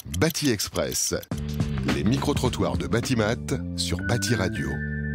Bâti Express, les micro-trottoirs de Batimat sur Bâti Radio.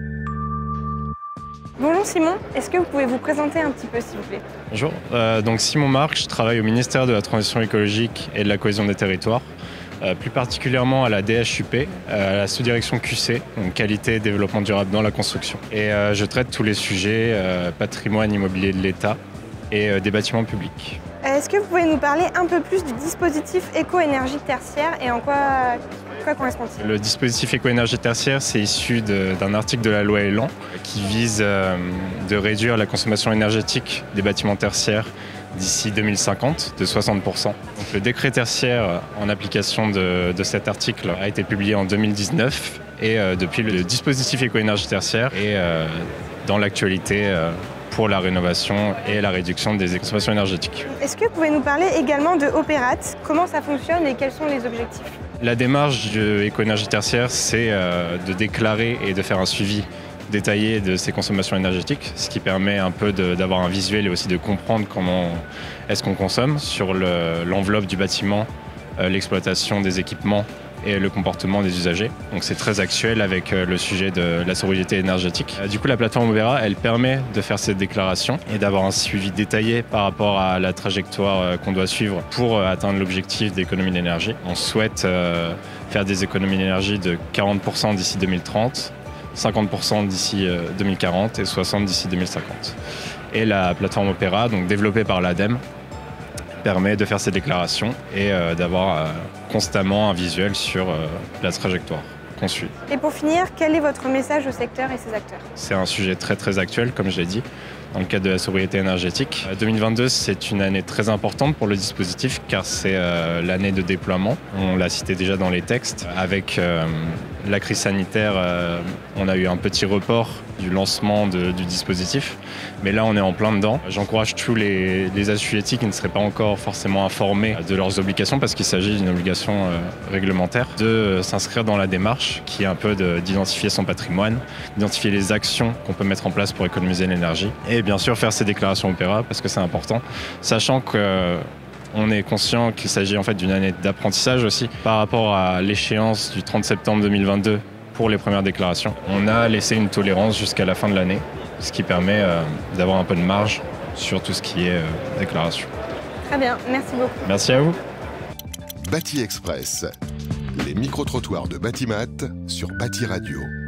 Bonjour Simon, est-ce que vous pouvez vous présenter un petit peu s'il vous plaît? Bonjour, donc Simon Marc, je travaille au ministère de la Transition écologique et de la cohésion des territoires, plus particulièrement à la DHUP, à la sous-direction QC, donc qualité et développement durable dans la construction. Et je traite tous les sujets patrimoine immobilier de l'État et des bâtiments publics. Est-ce que vous pouvez nous parler un peu plus du dispositif éco-énergie tertiaire et en quoi correspond-il? Le dispositif éco-énergie tertiaire, c'est issu d'un article de la loi Elan qui vise de réduire la consommation énergétique des bâtiments tertiaires d'ici 2050 de 60%. Donc, le décret tertiaire en application de cet article a été publié en 2019 et depuis le dispositif éco-énergie tertiaire est dans l'actualité pour la rénovation et la réduction des consommations énergétiques. Est-ce que vous pouvez nous parler également de Opérat? Comment ça fonctionne et quels sont les objectifs? La démarche de éco-énergie tertiaire, c'est de déclarer et de faire un suivi détaillé de ces consommations énergétiques, ce qui permet un peu d'avoir un visuel et aussi de comprendre comment est-ce qu'on consomme sur l'enveloppe du bâtiment, l'exploitation des équipements et le comportement des usagers. Donc c'est très actuel avec le sujet de la sobriété énergétique. Du coup, la plateforme Opérat, elle permet de faire cette déclaration et d'avoir un suivi détaillé par rapport à la trajectoire qu'on doit suivre pour atteindre l'objectif d'économie d'énergie. On souhaite faire des économies d'énergie de 40% d'ici 2030, 50% d'ici 2040 et 60% d'ici 2050. Et la plateforme Opérat, donc développée par l'ADEME, permet de faire ces déclarations et d'avoir constamment un visuel sur la trajectoire qu'on suit. Et pour finir, quel est votre message au secteur et ses acteurs? C'est un sujet très actuel, comme je l'ai dit, dans le cadre de la sobriété énergétique. 2022, c'est une année très importante pour le dispositif car c'est l'année de déploiement. On l'a cité déjà dans les textes. Avec la crise sanitaire, on a eu un petit report du lancement du dispositif. Mais là, on est en plein dedans. J'encourage tous les assujettis qui ne seraient pas encore forcément informés de leurs obligations, parce qu'il s'agit d'une obligation réglementaire, de s'inscrire dans la démarche qui est un peu d'identifier son patrimoine, d'identifier les actions qu'on peut mettre en place pour économiser l'énergie. Et bien sûr, faire ces déclarations Opérat, parce que c'est important, sachant qu'on est conscient qu'il s'agit en fait d'une année d'apprentissage aussi par rapport à l'échéance du 30 septembre 2022 pour les premières déclarations. On a laissé une tolérance jusqu'à la fin de l'année, ce qui permet d'avoir un peu de marge sur tout ce qui est déclaration. Très bien, merci beaucoup. Merci à vous. Bâti Express, les micro-trottoirs de Batimat sur Bâti Radio.